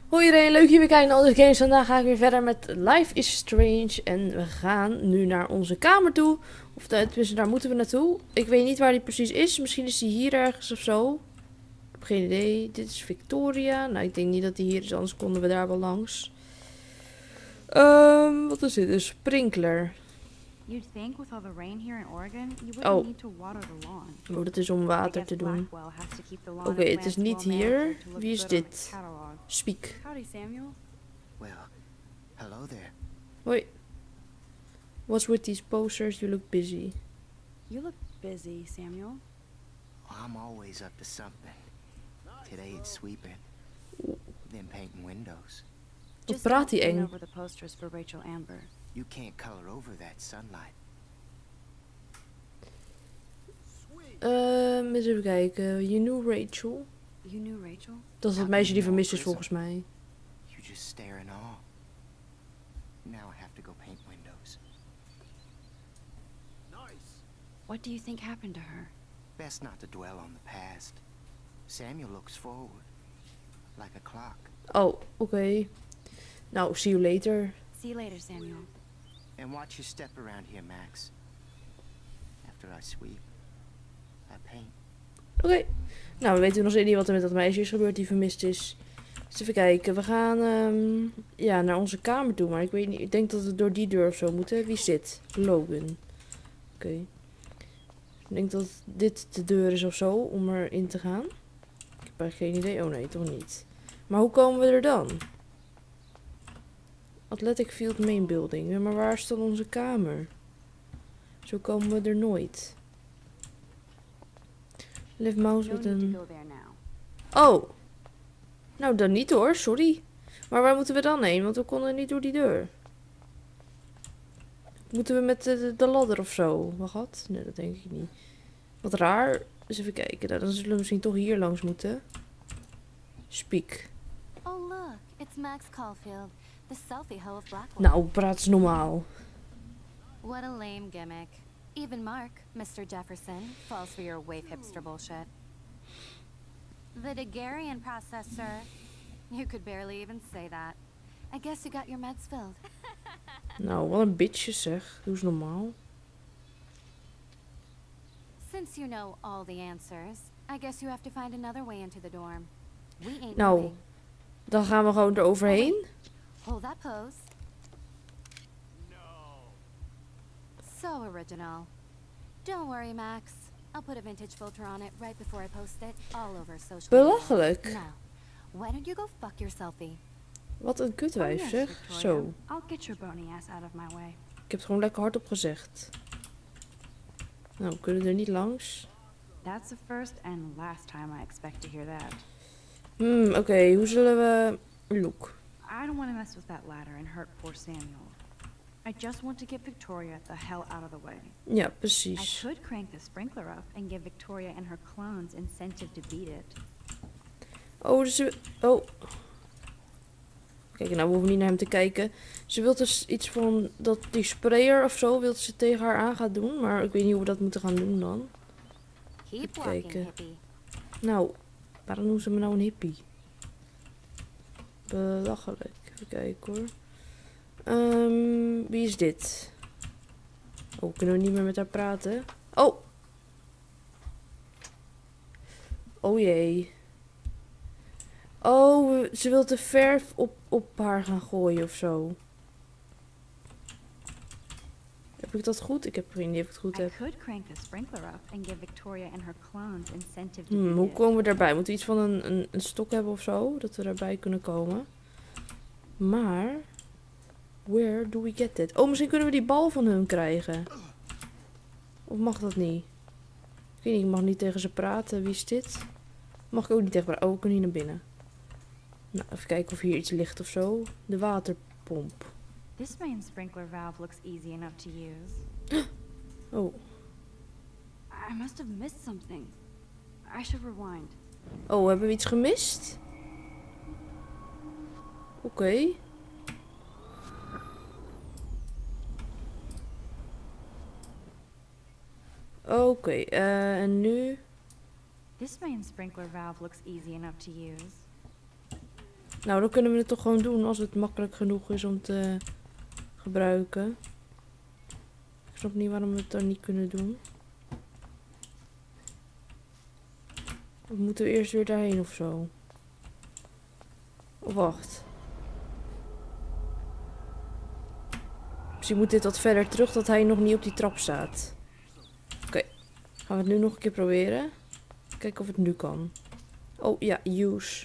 Hoi iedereen, leuk hier weer kijken naar All Games. Vandaag ga ik weer verder met Life is Strange. En we gaan nu naar onze kamer toe. Of tenminste, daar moeten we naartoe. Ik weet niet waar die precies is. Misschien is die hier ergens of zo. Ik heb geen idee. Dit is Victoria. Nou, ik denk niet dat die hier is, anders konden we daar wel langs. Wat is dit? Een sprinkler. You'd think with all the rain here in Oregon, you wouldn't need to water the lawn. Oh, dat is om water te doen. Oké, het is niet hier. Wie is dit? Speak. Howdy, Samuel. Well, hello there. Hoi. What's with these posters? You look busy. You look busy, Samuel. I'm always up to something. Today it's sweeping, then painting windows. Wat praat hij eng? Over the posters for Rachel Amber. You can't color over that sunlight. Eens even kijken. You knew Rachel. You knew Rachel? Dat is het meisje die vermist is volgens mij. You just stare in awe. Now I have to go paint windows. Nice. What do you think happened to her? Best not to dwell on the past. Samuel looks forward, like a clock. Oh, oké. Nou, see you later. See you later, Samuel. And watch your step around here, Max. After I sweep, I paint. Oké. Nou, we weten nog steeds niet wat er met dat meisje is gebeurd die vermist is. Dus even kijken. We gaan ja, naar onze kamer toe. Maar ik weet niet. Ik denk dat we door die deur of zo moeten. Wie zit? Logan. Oké. Ik denk dat dit de deur is of zo om erin te gaan. Ik heb eigenlijk geen idee. Oh nee, toch niet. Maar hoe komen we er dan? Athletic Field Main Building. Ja, maar waar is dan onze kamer? Zo komen we er nooit. Live mouse met een... Oh. Nou, dan niet hoor. Sorry. Maar waar moeten we dan heen? Want we konden niet door die deur. Moeten we met de ladder of zo? Wat? Nee, dat denk ik niet. Wat raar. Dus even kijken. Nou, dan zullen we misschien toch hier langs moeten. Speak. Oh look, it's Max Caulfield, the selfie hoe of Blackwater. Nou, praat eens normaal. What a lame gimmick. Even Mark, Mr. Jefferson, falls for your wave hipster bullshit. The Daguerrean process, sir. You could barely even say that. I guess you got your meds filled. Nou, wat een bitchje zeg. Doe eens normaal. Since you know all the answers, I guess you have to find another way into the dorm. We ain't Nou, moving. dan gaan we gewoon eroverheen. Hold that pose. So original. Don't worry, Max. I'll put a vintage filter on it right before I post it all over social media. Belachelijk. Now, why don't you go fuck your selfie? Wat een kutwijf yes, zeg. Victoria. Zo. I'll get your bony ass out of my way. Ik heb het gewoon lekker hardop gezegd. Nou, we kunnen er niet langs. That's the first and last time I expect to hear that. Oké, hoe zullen we... Look. I don't want to mess with that ladder and hurt poor Samuel. I just want to get Victoria the hell out of the way. Ja, I precies. could crank the sprinkler up and give Victoria and her clones incentive to beat it. Oh, dus ze... Oh. Kijk, nou we hoeven niet naar hem te kijken. Ze wil dus iets van dat die sprayer of zo wil ze tegen haar aan gaan doen. Maar ik weet niet hoe we dat moeten gaan doen dan. Keep Even walking, kijken. hippie. Nou, waarom noemen ze me nou een hippie? Belachelijk. Even kijken hoor. Wie is dit? Oh, kunnen we niet meer met haar praten? Oh! Oh jee. Oh, ze wil de verf op haar gaan gooien of zo. Heb ik dat goed? Ik heb geen idee of ik het goed I heb. could crank the sprinkler up and give Victoria and her clones incentive to beat Hoe it. komen we daarbij? Moeten we iets van een stok hebben of zo? Dat we daarbij kunnen komen. Maar... Where do we get it? Oh, misschien kunnen we die bal van hun krijgen. Of mag dat niet? Ik weet niet, ik mag niet tegen ze praten. Wie is dit? Mag ik ook niet tegen praten? Oh, we kunnen hier naar binnen. Nou, even kijken of hier iets ligt of zo. De waterpomp. This main sprinkler valve looks easy enough to use. Oh. I must have missed something. I should rewind. Oh, hebben we iets gemist? Oké. Oké, en nu... This main sprinkler valve looks easy enough to use. Nou, dan kunnen we het toch gewoon doen als het makkelijk genoeg is om te gebruiken. Ik snap niet waarom we het dan niet kunnen doen. Of moeten we eerst weer daarheen of zo? Of wacht. Misschien moet dit wat verder terug dat hij nog niet op die trap staat. Oké. Gaan we het nu nog een keer proberen. Kijken of het nu kan. Oh ja, use.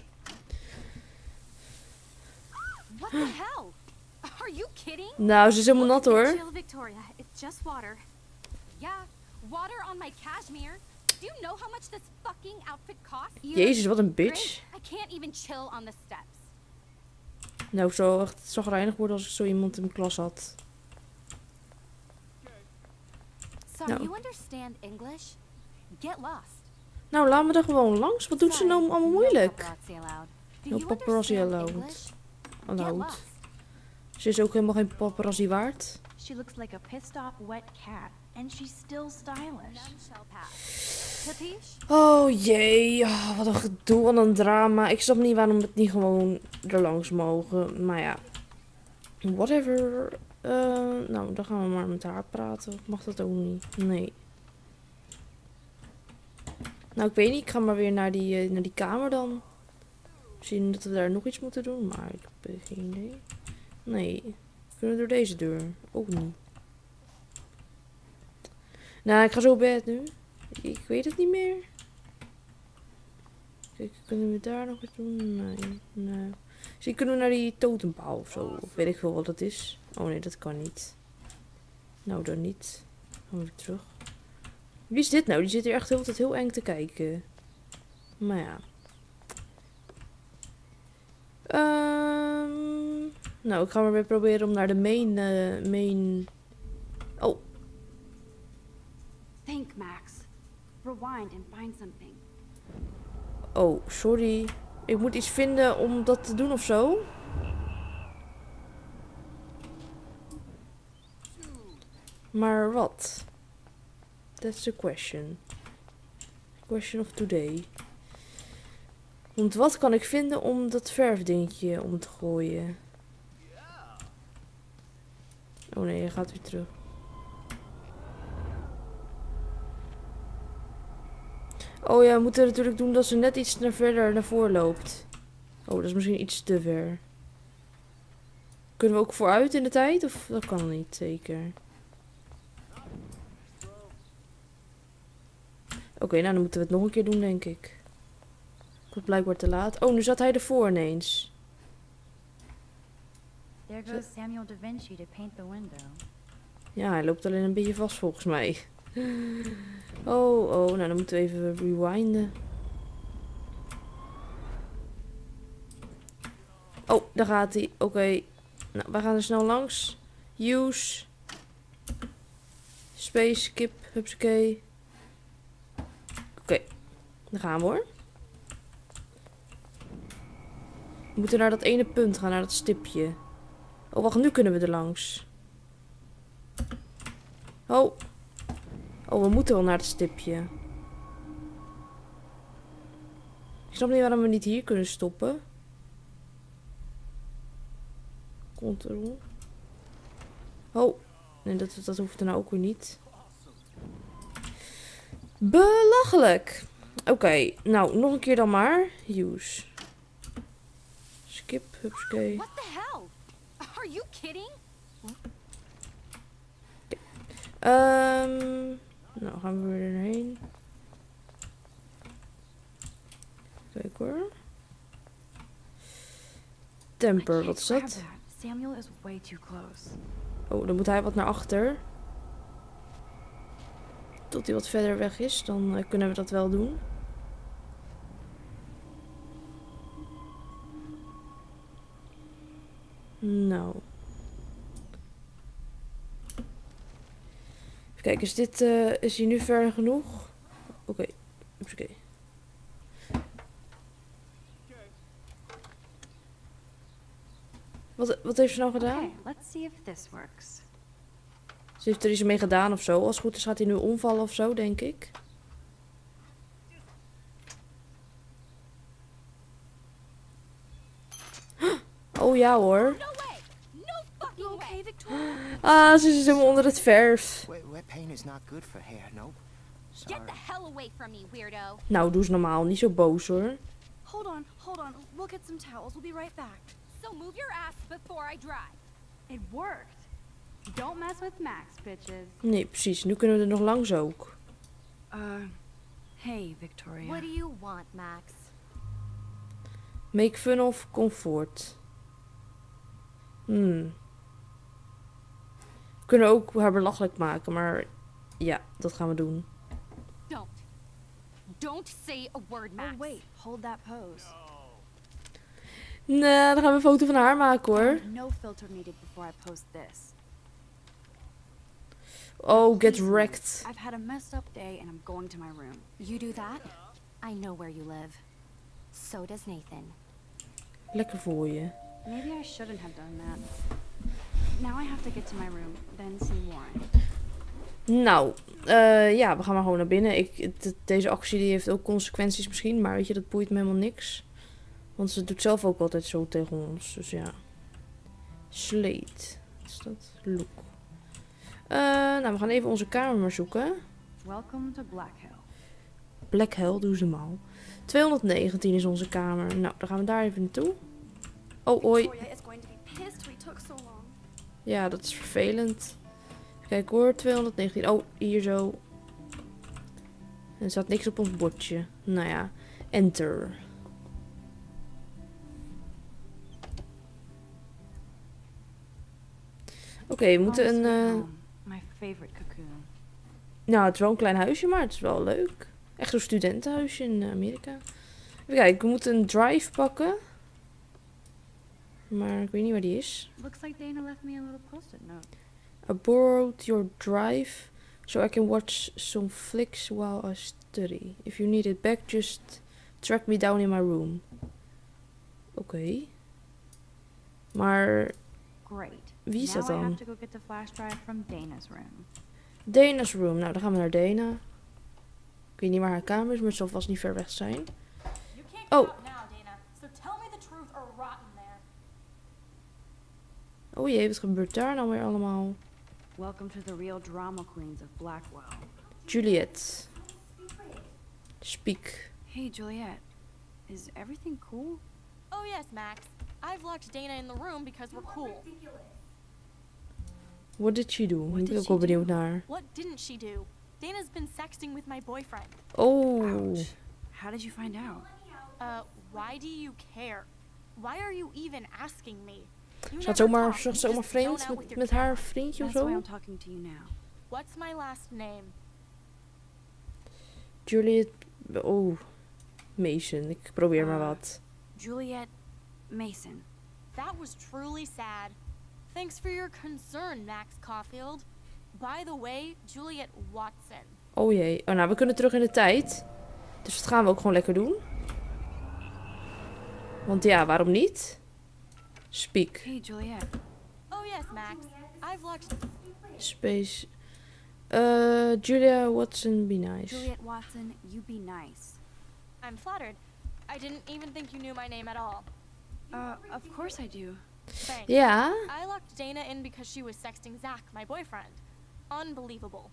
What the hell? Are you kidding? Nou, ze is helemaal nat hoor. Chill, Victoria. It's just water. Yeah, water on my cashmere. Do you know how much this fucking outfit costs? Jezus, wat een bitch. I can't even chill on the steps. Nou, ik zou echt zagrijnig worden als ik zo iemand in mijn klas had. So No. you understand English? Get lost. Nou, laat me er gewoon langs. Wat doet ze nou allemaal moeilijk? paparazzi allowed. Do No you paparazzi understand allowed. English? Get Allowed. lost. Ze is ook helemaal geen paparazzi waard. She looks like a pissed off wet cat, and she's still stylish. None shall pass. Capiche? Oh jee, oh, wat een gedoe, wat een drama. Ik snap niet waarom we het niet gewoon er langs mogen. Maar ja, whatever. Nou, dan gaan we maar met haar praten. Mag dat ook niet? Nee. Nou, ik weet niet. Ik ga maar weer naar die kamer dan. Misschien dat we daar nog iets moeten doen. Maar ik heb geen idee. Nee. Kunnen we door deze deur? Ook niet. Nou, ik ga zo op bed nu. Ik weet het niet meer. Kijk, kunnen we daar nog iets doen? Nee. Nee. Misschien kunnen we naar die totempaal of zo. Of weet ik veel wat dat is. Oh nee, dat kan niet. Nou, dan niet. Gaan we weer terug. Wie is dit nou? Die zit hier echt altijd heel eng te kijken. Maar ja. Nou, ik ga maar weer proberen om naar de main... Oh, Think, Max. Rewind and find something. oh, sorry. Ik moet iets vinden om dat te doen of zo. Maar wat? That's the question. Question of today. Want wat kan ik vinden om dat verfdingetje om te gooien? Oh nee, hij gaat weer terug. Oh ja, we moeten natuurlijk doen dat ze net iets verder naar voren loopt. Oh, dat is misschien iets te ver. Kunnen we ook vooruit in de tijd? Of dat kan niet, zeker. Oké, nou dan moeten we het nog een keer doen, denk ik. Ik word blijkbaar te laat. Oh, nu zat hij ervoor ineens. There goes Samuel da Vinci to paint the window. Ja, hij loopt alleen een beetje vast volgens mij. Oh, nou dan moeten we even rewinden. Oh, daar gaat hij. Oké. Nou, we gaan er snel langs. Use. Space, skip, hupsakee. Oké, dan gaan we hoor. We moeten naar dat ene punt gaan, naar dat stipje. Oh, wacht, nu kunnen we er langs. Oh. Oh, we moeten wel naar het stipje. Ik snap niet waarom we niet hier kunnen stoppen. Control. Oh. Nee, dat hoeft er nou ook weer niet. Belachelijk. Oké, nou, nog een keer dan maar. Use. Skip, hupsakee. What the hell? Are you kidding? Nou, gaan we weer erheen. Kijk hoor. Temper, wat is Grab dat? that. Samuel is way too close. Oh, dan moet hij wat naar achter. Tot hij wat verder weg is, dan kunnen we dat wel doen. Nou. Even kijken, is hij nu ver genoeg? Oké, oké. Wat heeft ze nou gedaan? Okay, let's see if this works. Ze heeft er iets mee gedaan of zo. Als het goed is gaat hij nu omvallen of zo, denk ik. Oh ja hoor. No way! No fucking way! Okay, Victoria. Ah, ze is helemaal onder het verf. Wet paint is not good for hair, nope. Sorry. Get the hell away from me, weirdo. Nou, doe eens normaal. Niet zo boos hoor. Hold on. We'll get some towels. We'll be right back. So move your ass before I drive. It worked. Don't mess with Max, bitches. Nee, precies. Nu kunnen we er nog langs ook. Hey, Victoria. What do you want, Max? Make fun of comfort. We kunnen ook haar belachelijk maken, maar ja, dat gaan we doen. Don't. Don't say a word, Max. Oh, wait. Hold that pose. Nee, dan gaan we een foto van haar maken hoor. No filter needed before I post this. Oh, get wrecked. I've had a messed up day and I'm going to my room. You do that? I know where you live. So does Nathan. Lekker voor je. Maybe I shouldn't have done that. Now I have to get to my room, then see Warren. Nou, ja, we gaan maar gewoon naar binnen. Deze actie die heeft ook consequenties misschien, maar weet je, dat boeit me helemaal niks. Want ze doet zelf ook altijd zo tegen ons, dus ja. Slate. Wat is dat? Look. Nou, we gaan even onze kamer maar zoeken. Welcome to Black Hill. Black Hell, doe ze maar. 219 is onze kamer. Nou, dan gaan we daar even naartoe. Oh, oi. Victoria is going to be pissed we took so long. Ja, dat is vervelend. Kijk hoor, 219. Oh, hier zo. Er staat niks op ons bordje. Nou ja, enter. Oké, we moeten Home sweet een... home. My favorite cocoon. Nou, het is wel een klein huisje, maar het is wel leuk. Echt zo'n studentenhuisje in Amerika. Even kijken, we moeten een drive pakken. Maar ik weet niet waar die is. Looks like Dana left me a little post-it note. I borrowed your drive so I can watch some flicks while I study. If you need it back, just track me down in my room. Oké. Maar Great. wie is dat Now I dan? have to go get the flash drive from Dana's room. Dana's room. Nou, dan gaan we naar Dana. Ik weet niet waar haar kamer is, maar het zal vast niet ver weg zijn. You can't Oh. get out now, Dana. So tell me the truth or rot in there. Oh jee, wat gebeurt daar nou weer allemaal? Welcome to the real drama queens of Blackwell. Juliet. Speak. Hey, Juliet. Is everything cool? Oh yes, Max. I've locked Dana in the room because we're cool. What did she do? What Ik ben did ook she wel do? benieuwd naar. What didn't she do? Dana's been sexting with my boyfriend. Oh. Ouch. How did you find out? Why do you care? Why are you even asking me? You Ze had never zomaar, talk, ze you was zomaar just zone vreemd out with your met camera. haar vriendje of That's why zo. I'm talking to you now. What's my last name? Juliet. Oh. Mason. Ik probeer maar wat. Juliet Mason. That was truly sad. Thanks for your concern, Max Caulfield. By the way, Juliet Watson. Oh jee. Oh, nou, we kunnen terug in de tijd. Dus dat gaan we ook gewoon lekker doen. Want ja, waarom niet? Speak. Hey, Juliet. Oh yes, Max. I've locked... Space. Julia Watson, be nice. Juliet Watson, you be nice. I'm flattered. I didn't even think you knew my name at all. Of course I do. Thanks. Ja. I locked Dana in because she was sexting Zach, my boyfriend. Unbelievable.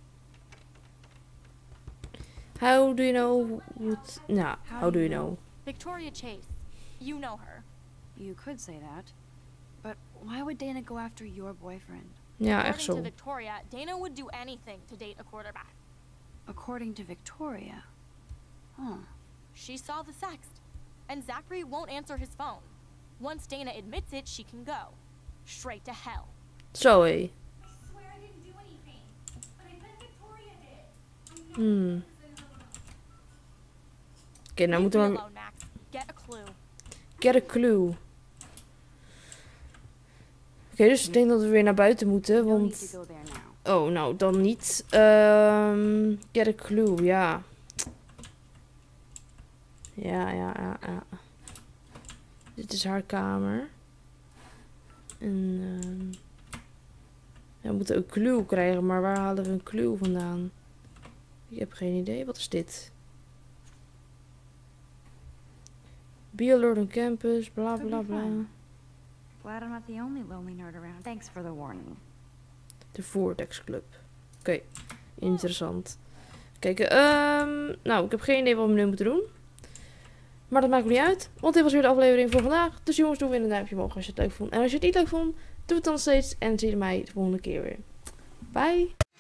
How do you know what... Nou, how do you know? Victoria Chase. You know her. You could say that. But why would Dana go after your boyfriend? Ja, echt According to zo. Victoria, Dana would do anything to date a quarterback. According to Victoria. Huh. She saw the sext. And Zachary won't answer his phone. Once Dana admits it, she can go. Straight to hell. Zo hé. I swear I didn't do anything. But I bet Victoria did. Oké, nou Leave moeten me we... alone, Max. Get a clue. Get a clue. Oké, dus ik denk dat we weer naar buiten moeten, No need to want... go there now. Oh, nou, dan niet. Get a clue, ja. Ja. Dit is haar kamer. En, ja, we moeten een clue krijgen, maar waar halen we een clue vandaan? Ik heb geen idee. Wat is dit? Be alert on campus, bla bla bla. glad I'm not the only lonely nerd around. Thanks for the warning. De Vortex Club. Oké, interessant. Kijk, nou, ik heb geen idee wat we nu moeten doen. Maar dat maakt me niet uit, want dit was weer de aflevering voor vandaag. Dus jongens, doe weer een duimpje omhoog als je het leuk vond. En als je het niet leuk vond, doe het dan steeds. En zie je mij de volgende keer weer. Bye!